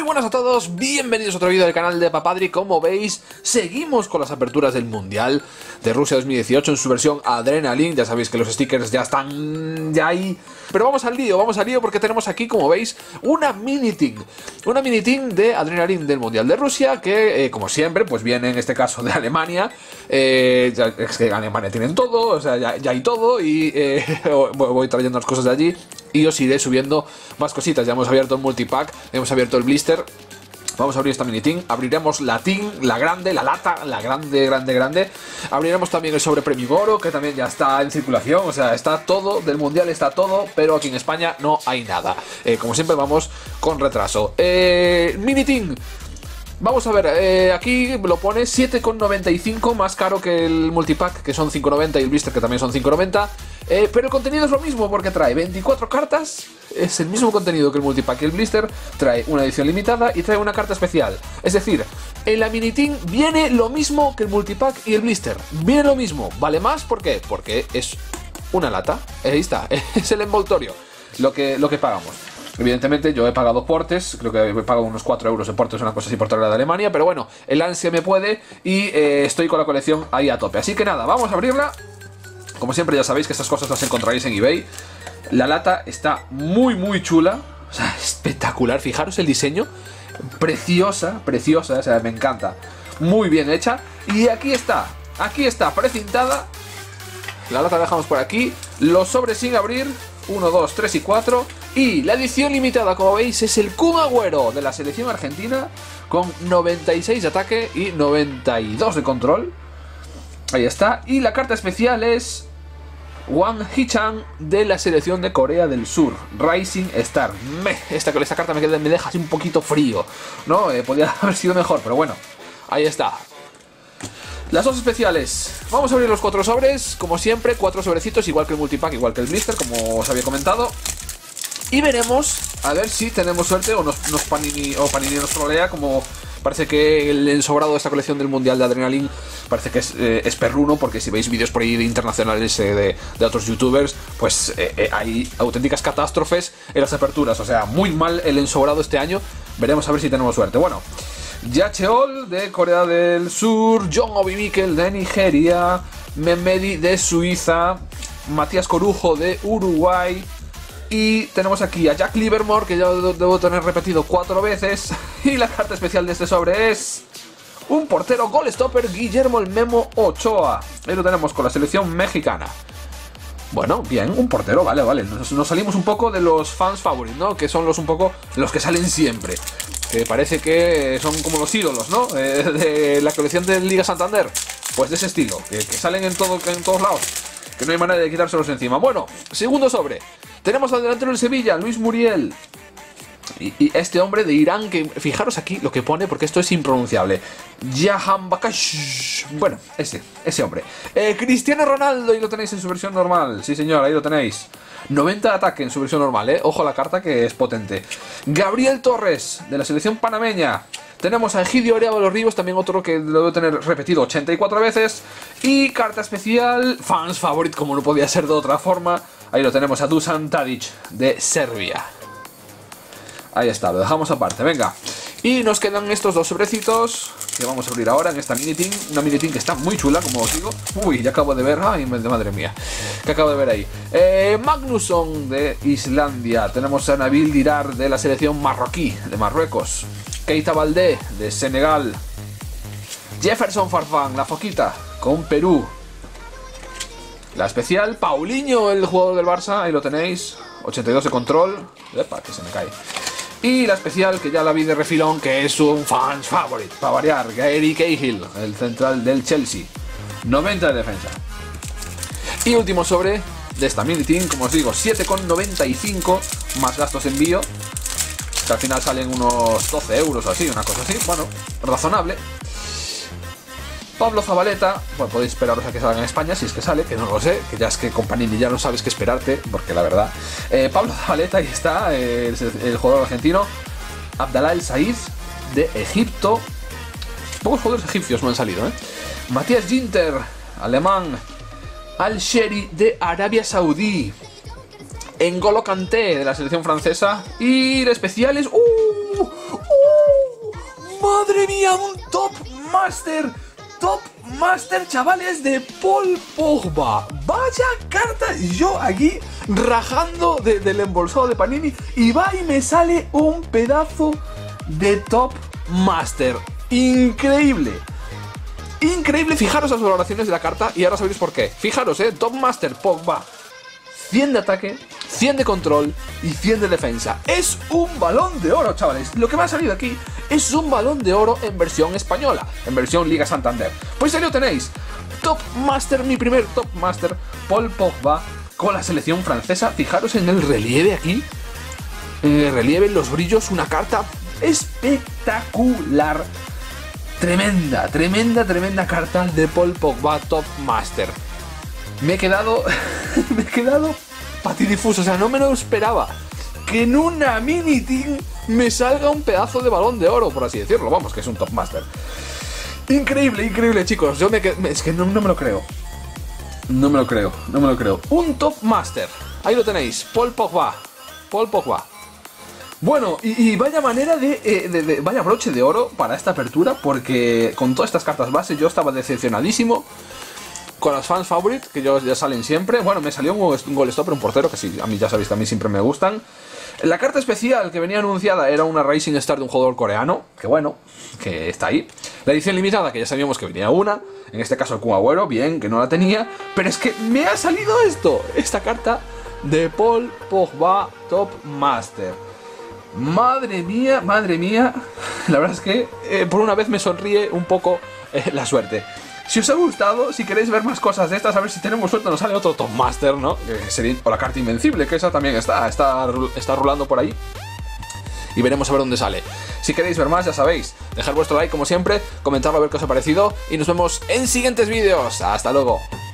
buenas a todos, bienvenidos a otro vídeo del canal de Papadri. Como veis, seguimos con las aperturas del Mundial de Rusia 2018 en su versión Adrenaline. Ya sabéis que los stickers ya están ahí. Pero vamos al lío porque tenemos aquí, como veis, una mini team de Adrenaline del Mundial de Rusia que, como siempre, pues viene en este caso de Alemania. Es que en Alemania tienen todo, o sea, ya hay todo y voy trayendo las cosas de allí. Y os iré subiendo más cositas. Ya hemos abierto el multipack, hemos abierto el blister. Vamos a abrir esta mini team. Abriremos la team, la grande, la lata, la grande. Abriremos también el sobre Premium Oro, que también ya está en circulación. O sea, está todo, del mundial está todo, pero aquí en España no hay nada. Como siempre vamos con retraso. Mini team. Vamos a ver, aquí lo pone 7,95, más caro que el multipack, que son 5,90, y el blister, que también son 5,90. Pero el contenido es lo mismo, porque trae 24 cartas, es el mismo contenido que el multipack y el blister, trae una edición limitada y trae una carta especial. Es decir, en la mini team viene lo mismo que el multipack y el blister, viene lo mismo. ¿Vale más? ¿Por qué? Porque es una lata, ahí está, es el envoltorio, lo que pagamos. Evidentemente yo he pagado portes, creo que he pagado unos 4 euros de portes, una cosa así, por traer de Alemania, pero bueno, el ansia me puede y estoy con la colección ahí a tope. Así que nada, vamos a abrirla. Como siempre ya sabéis que estas cosas las encontraréis en eBay. La lata está muy chula, o sea, espectacular, fijaros el diseño, preciosa, o sea, me encanta, muy bien hecha. Y aquí está precintada. La lata la dejamos por aquí, los sobres sin abrir, 1, 2, 3 y 4. Y la edición limitada, como veis, es el Kun Agüero de la selección argentina, con 96 de ataque y 92 de control. Ahí está. Y la carta especial es Wang Hee-chan de la selección de Corea del Sur, Rising Star. Esta carta me deja así un poquito frío, ¿no? Podría haber sido mejor, pero bueno, ahí está. Las dos especiales. Vamos a abrir los 4 sobres, como siempre, 4 sobrecitos, igual que el multipack, igual que el blister, como os había comentado. Y veremos a ver si tenemos suerte o Panini nos trolea, como parece que el ensobrado de esta colección del Mundial de Adrenaline parece que es perruno, porque si veis vídeos por ahí de internacionales de otros youtubers, pues hay auténticas catástrofes en las aperturas. O sea, muy mal el ensobrado este año. Veremos a ver si tenemos suerte. Bueno, Yacheol de Corea del Sur, John Obi Mikel de Nigeria, Mehmedi de Suiza, Matías Corujo de Uruguay. Y tenemos aquí a Jack Livermore, que ya debo tener repetido 4 veces. Y la carta especial de este sobre es un portero goal stopper, Guillermo el Memo Ochoa. Ahí lo tenemos con la selección mexicana. Bueno, bien, un portero, vale. Nos salimos un poco de los fans favoritos, ¿no? Que son un poco los que salen siempre. Que parece que son como los ídolos, ¿no? De la colección de Liga Santander. Pues de ese estilo, que salen en todos lados. Que no hay manera de quitárselos encima. Bueno, segundo sobre. Tenemos al delantero del Sevilla, Luis Muriel. Y este hombre de Irán, que fijaros aquí lo que pone, porque esto es impronunciable. Jahan Bakash. Bueno, ese hombre. Cristiano Ronaldo, y lo tenéis en su versión normal. Sí, señor, ahí lo tenéis. 90 de ataque en su versión normal, Ojo a la carta, que es potente. Gabriel Torres, de la selección panameña. Tenemos a Egidio Arevalo Ríos, también otro que lo debo tener repetido 84 veces. Y carta especial, fans favorite, como no podía ser de otra forma. Ahí lo tenemos, a Dusan Tadic, de Serbia. Ahí está, lo dejamos aparte, venga. Y nos quedan estos 2 sobrecitos que vamos a abrir ahora en esta mini team. Una mini team que está muy chula, como os digo. Uy, ya acabo de ver, ay, madre mía, que acabo de ver ahí. Magnusson de Islandia. Tenemos a Nabil Dirar de la selección marroquí, de Marruecos. Keita Baldé de Senegal. Jefferson Farfán, la foquita, con Perú. La especial, Paulinho, el jugador del Barça, ahí lo tenéis, 82 de control. Epa, que se me cae. Y la especial, que ya la vi de refilón, que es un fans favorite, para variar, Gary Cahill, el central del Chelsea, 90 de defensa. Y último sobre de esta mini team, como os digo, 7,95 más gastos de envío, que al final salen unos 12 euros o así, una cosa así, bueno, razonable. Pablo Zabaleta, bueno, podéis esperaros a que salga en España, si es que sale, que no lo sé, que ya es que con Panini ya no sabes qué esperarte, porque la verdad. Pablo Zabaleta, ahí está, el jugador argentino. Abdallah El Said, de Egipto. Pocos jugadores egipcios me han salido, Matías Ginter, alemán. Al-Sheri, de Arabia Saudí. N'Golo Kanté, de la selección francesa. Y el especial es... ¡Madre mía! ¡Un Top Master! Top Master, chavales, de Paul Pogba. Vaya carta. Yo aquí rajando del embolsado de Panini. Y va y me sale un pedazo de Top Master. Increíble. Increíble. Fijaros las valoraciones de la carta y ahora sabéis por qué. Fijaros, Top Master Pogba. 100 de ataque, 100 de control y 100 de defensa. Es un balón de oro, chavales. Lo que me ha salido aquí es un balón de oro en versión española, en versión Liga Santander. Pues ahí lo tenéis. Top Master, mi primer Top Master, Paul Pogba, con la selección francesa. Fijaros en el relieve aquí. En el relieve, en los brillos, una carta espectacular. Tremenda, tremenda, tremenda carta de Paul Pogba Top Master. Me he quedado patidifuso, o sea, no me lo esperaba. Que en una mini team me salga un pedazo de balón de oro, por así decirlo. Vamos, que es un Top Master. Increíble, increíble, chicos. Yo es que no me lo creo. No me lo creo, no me lo creo. Un Top Master. Ahí lo tenéis, Paul Pogba. Paul Pogba. Bueno, y vaya manera vaya broche de oro para esta apertura, porque con todas estas cartas base yo estaba decepcionadísimo. Con las fans favorite, que ya salen siempre. Bueno, me salió un goal stopper, un portero, que sí, a mí ya sabéis que a mí siempre me gustan. La carta especial que venía anunciada era una Rising Star de un jugador coreano, que bueno, que está ahí. La edición limitada, que ya sabíamos que venía una, en este caso el Kun Agüero, bien, que no la tenía. Pero es que me ha salido esta carta de Paul Pogba Top Master. Madre mía, la verdad es que por una vez me sonríe un poco la suerte. Si os ha gustado, si queréis ver más cosas de estas, a ver si tenemos suerte, nos sale otro Top Master, ¿no? O la carta Invencible, que esa también está rulando por ahí. Y veremos a ver dónde sale. Si queréis ver más, ya sabéis, dejar vuestro like como siempre, comentarlo a ver qué os ha parecido. Y nos vemos en siguientes vídeos. ¡Hasta luego!